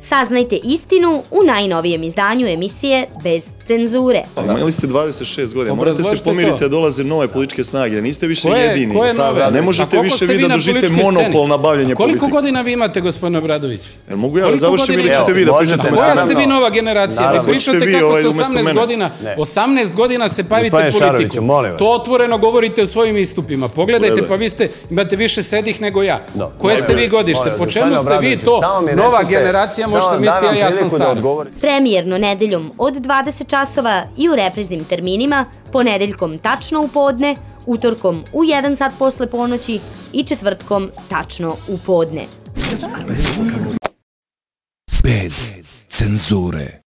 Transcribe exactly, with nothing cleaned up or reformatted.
Saznajte istinu u najnovijem izdanju emisije Bez cenzure. Imali ste dvadeset šest godina, morate se pomiriti da dolaze nove političke snage, da niste više jedini. Koje nove? Ne možete više vi da držite monopol na bavljanje politike. Koliko godina vi imate, gospodin Obradović? Mogu ja da završim ili ćete vi da pričate? Koja ste vi nova generacija? Vi pričate kako se osamnaest godina, osamnaest godina se bavite politikom. To otvoreno govorite o svojim istupima. Pogledajte, pa vi ste, imate više sedih nego ja. Koje ste vi godište? Po čemu ste vi to nova generacija, možete misliti, a ja sam star. Premijerno nedeljom od dvadeset časova i u repriznim terminima, ponedeljkom tačno u podne, utorkom u jedan sat posle ponoći i četvrtkom tačno u podne. Bez cenzure.